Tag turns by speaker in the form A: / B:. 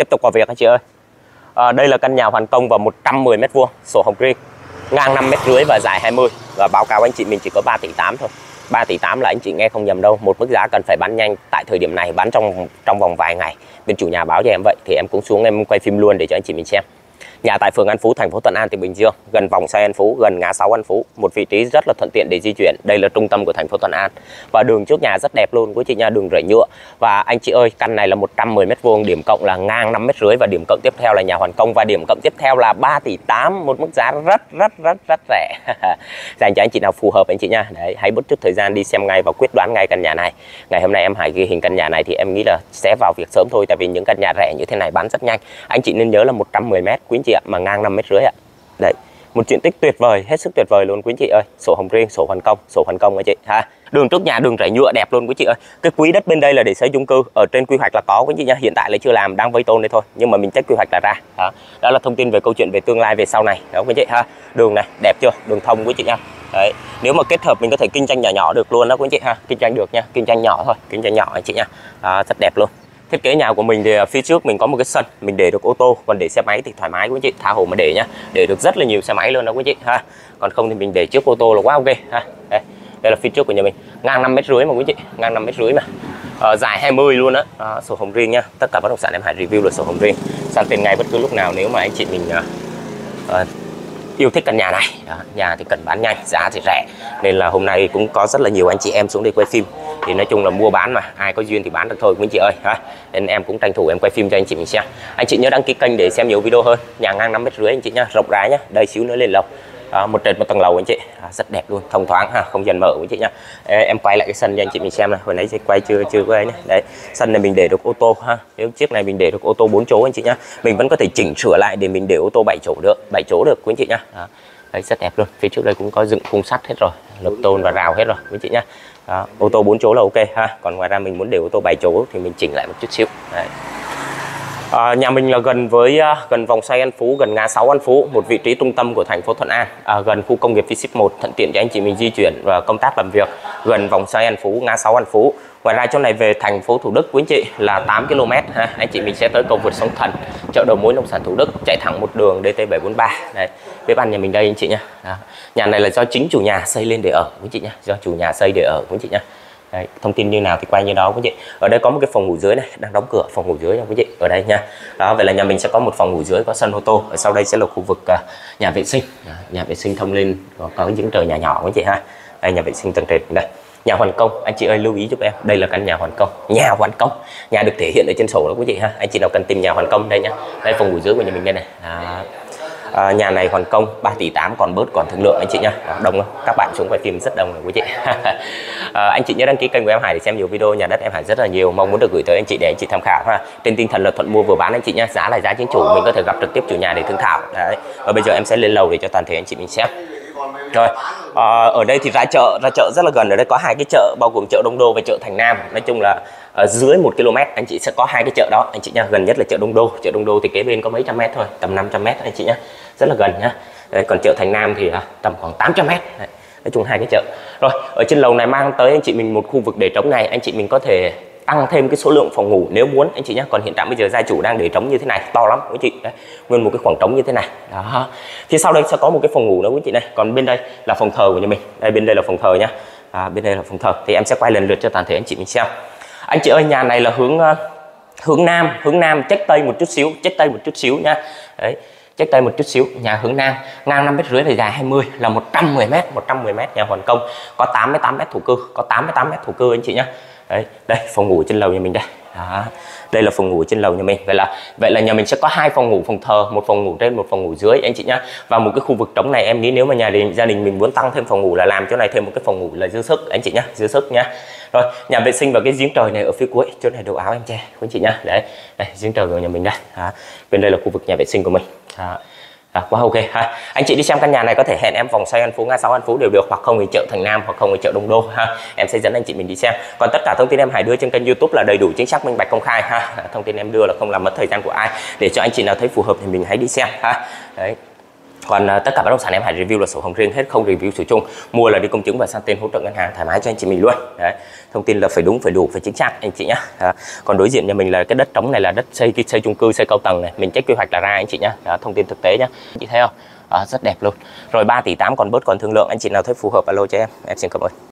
A: Tiếp tục vào việc anh chị ơi. Đây là căn nhà hoàn công và 110 m², sổ hồng riêng, ngang 5,5 m và dài 20. Và báo cáo anh chị mình chỉ có 3,8 tỷ thôi. 3,8 tỷ là anh chị nghe không nhầm đâu. Một mức giá cần phải bán nhanh tại thời điểm này, bán trong vòng vài ngày. Bên chủ nhà báo cho em vậy thì em cũng xuống em quay phim luôn để cho anh chị mình xem. Nhà tại phường An Phú, thành phố Thuận An, tỉnh Bình Dương, gần vòng xoay An Phú, gần ngã 6 An Phú, một vị trí rất là thuận tiện để di chuyển. Đây là trung tâm của thành phố Thuận An và đường trước nhà rất đẹp luôn quý chị nha, đường rải nhựa. Và anh chị ơi, căn này là 110 m², điểm cộng là ngang 5,5 m và điểm cộng tiếp theo là nhà hoàn công và điểm cộng tiếp theo là 3,8 tỷ, một mức giá rất rẻ. Dành cho anh chị nào phù hợp anh chị nha. Đấy, hãy bớt chút thời gian đi xem ngay và quyết đoán ngay căn nhà này. Ngày hôm nay em Hải ghi hình căn nhà này thì em nghĩ là sẽ vào việc sớm thôi, tại vì những căn nhà rẻ như thế này bán rất nhanh. Anh chị nên nhớ là 110 m quý anh chị ạ, mà ngang 5,5 m ạ. Đấy, một diện tích tuyệt vời, hết sức tuyệt vời luôn quý anh chị ơi. Sổ hồng riêng, sổ hoàn công anh chị ha. Đường trước nhà đường rải nhựa đẹp luôn quý chị ơi. Cái quý đất bên đây là để xây chung cư, ở trên quy hoạch là có quý chị nha, hiện tại là chưa làm, đang vây tôn đây thôi, nhưng mà mình check quy hoạch là ra. Đó là thông tin về câu chuyện về tương lai về sau này đó quý chị ha. Đường này đẹp chưa, đường thông quý chị nha. Đấy, nếu mà kết hợp mình có thể kinh doanh nhỏ nhỏ được luôn đó quý chị ha, kinh doanh được nha, kinh doanh nhỏ thôi, kinh doanh nhỏ anh chị nha. Rất đẹp luôn. Thiết kế nhà của mình thì phía trước mình có một cái sân, mình để được ô tô, còn để xe máy thì thoải mái quý chị, tha hồ mà để nhá, để được rất là nhiều xe máy luôn đó quý chị ha. Còn không thì mình để trước ô tô là quá ok ha. Đây là phía trước của nhà mình, ngang 5,5 m mà quý chị, ngang 5,5 m mà dài 20 luôn á. Sổ hồng riêng nha, tất cả bất động sản em Hải review là sổ hồng riêng, sang tên ngay bất cứ lúc nào nếu mà anh chị mình yêu thích căn nhà này. Nhà thì cần bán nhanh, giá thì rẻ, nên là hôm nay cũng có rất là nhiều anh chị em xuống đây quay phim. Thì nói chung là mua bán mà, ai có duyên thì bán được thôi quý anh chị ơi ha. Nên em cũng tranh thủ em quay phim cho anh chị mình xem. Anh chị nhớ đăng ký kênh để xem nhiều video hơn. Nhà ngang 5,5 m anh chị nha, rộng rãi nhá. Đây xíu nữa lên lầu. Một trệt một tầng lầu anh chị, rất đẹp luôn, thông thoáng ha, không dần mở quý chị nha. Em quay lại cái sân cho anh chị mình xem này, hồi nãy quay chưa quay nhé. Đấy, sân này mình để được ô tô ha. Nếu chiếc này mình để được ô tô 4 chỗ anh chị nhá, mình vẫn có thể chỉnh sửa lại để mình để ô tô 7 chỗ được, 7 chỗ được quý anh chị nhá. Đấy, rất đẹp luôn. Phía trước đây cũng có dựng khung sắt hết rồi, lợp tôn và rào hết rồi quý chị nhá. Ô tô 4 chỗ là ok ha. Còn ngoài ra mình muốn để ô tô 7 chỗ thì mình chỉnh lại một chút xíu. Đấy. Nhà mình là gần vòng xoay An Phú, gần ngã 6 An Phú, một vị trí trung tâm của thành phố Thuận An, gần khu công nghiệp V-Ship 1, thuận tiện cho anh chị mình di chuyển và công tác làm việc, gần vòng xoay An Phú, ngã 6 An Phú. Ngoài ra chỗ này về thành phố Thủ Đức quý anh chị là 8 km ha. Anh chị mình sẽ tới cầu vượt sóng Thần, chợ đầu mối nông sản Thủ Đức, chạy thẳng một đường DT743. Đây, bếp ăn nhà mình đây anh chị nhá. Nhà này là do chính chủ nhà xây lên để ở quý chị nhá, do chủ nhà xây để ở quý chị nhá. Đấy, thông tin như nào thì quay như đó quý chị. Ở đây có một cái phòng ngủ dưới này đang đóng cửa, phòng ngủ dưới nha quý chị, ở đây nha. Đó, vậy là nhà mình sẽ có một phòng ngủ dưới, có sân ô tô. Ở sau đây sẽ là khu vực nhà vệ sinh. Nhà vệ sinh thông lên có cái giếng trời nhà nhỏ quý chị ha. Đây, nhà vệ sinh tầng trệt đây. Nhà hoàn công, anh chị ơi lưu ý giúp em, đây là căn nhà hoàn công, nhà hoàn công, nhà được thể hiện ở trên sổ đó quý chị ha. Anh chị nào cần tìm nhà hoàn công đây nhá. Đây phòng ngủ dưới của nhà mình đây này. Nhà này hoàn công 3,8 tỷ, còn bớt còn thương lượng anh chị nhá. Đông không? Các bạn xuống quay phim rất đông rồi quý chị. Anh chị nhớ đăng ký kênh của em Hải để xem nhiều video nhà đất em Hải rất là nhiều, mong muốn được gửi tới anh chị để anh chị tham khảo ha. Trên tinh thần là thuận mua vừa bán anh chị nhá, giá là giá chính chủ, mình có thể gặp trực tiếp chủ nhà để thương thảo. Đấy. Và bây giờ em sẽ lên lầu để cho toàn thể anh chị mình xem. Rồi, ở đây thì ra chợ rất là gần, ở đây có hai cái chợ bao gồm chợ Đông Đô và chợ Thành Nam. Nói chung là ở dưới 1 km anh chị sẽ có hai cái chợ đó anh chị nha. Gần nhất là chợ Đông Đô thì kế bên có mấy trăm mét thôi, tầm 500 m anh chị nhá, rất là gần nhá. Đấy, còn chợ Thành Nam thì tầm khoảng 800 m. Đấy, nói chung hai cái chợ. Rồi, ở trên lầu này mang tới anh chị mình một khu vực để trống này, anh chị mình có thể tăng thêm cái số lượng phòng ngủ nếu muốn anh chị nhé. Còn hiện tại bây giờ gia chủ đang để trống như thế này, to lắm quý chị. Đấy, nguyên một cái khoảng trống như thế này đó. Phía sau đây sẽ có một cái phòng ngủ nữa quý chị này, còn bên đây là phòng thờ của nhà mình. Đây, bên đây là phòng thờ nhá. Bên đây là phòng thờ, thì em sẽ quay lần lượt cho toàn thể anh chị mình xem. Anh chị ơi, nhà này là hướng nam, check tây một chút xíu nhá. Đấy, check tây một chút xíu, nhà hướng nam, ngang 5,5 m và dài 20, là 110 m, nhà hoàn công, có 88 m thổ cư, anh chị nhá. Đấy, đây phòng ngủ trên lầu nhà mình đây. Đó, đây là phòng ngủ trên lầu nhà mình. Vậy là nhà mình sẽ có hai phòng ngủ, phòng thờ, một phòng ngủ trên, một phòng ngủ dưới anh chị nhá. Và một cái khu vực trống này em nghĩ nếu mà gia đình mình muốn tăng thêm phòng ngủ là làm chỗ này thêm một cái phòng ngủ là dư sức anh chị nhá, dư sức nhá. Rồi, nhà vệ sinh và cái giếng trời này ở phía cuối, chỗ này đồ áo em che quý anh chị nhá. Đấy, đây giếng trời của nhà mình đây. Đó, bên đây là khu vực nhà vệ sinh của mình. Đó. Quá ok ha. Anh chị đi xem căn nhà này có thể hẹn em vòng xoay An Phú, ngã 6 An Phú đều được, hoặc không thì chợ Thành Nam, hoặc không thì chợ Đông Đô ha. Em sẽ dẫn anh chị mình đi xem. Còn tất cả thông tin em Hải đưa trên kênh YouTube là đầy đủ, chính xác, minh bạch, công khai ha. Thông tin em đưa là không làm mất thời gian của ai, để cho anh chị nào thấy phù hợp thì mình hãy đi xem ha. Đấy. Còn tất cả bất động sản em Hải review là sổ hồng riêng hết, không review sổ chung. Mua là đi công chứng và sang tên hỗ trợ ngân hàng thoải mái cho anh chị mình luôn. Đấy. Thông tin là phải đúng, phải đủ, phải chính xác anh chị nhá. Còn đối diện nhà mình là cái đất trống này là đất xây chung cư, xây cao tầng này, mình check quy hoạch là ra anh chị nhá. Đó, thông tin thực tế nhá. Anh chị thấy không? Rất đẹp luôn. Rồi 3,8 tỷ còn bớt còn thương lượng, anh chị nào thấy phù hợp alo cho em xin cảm ơn.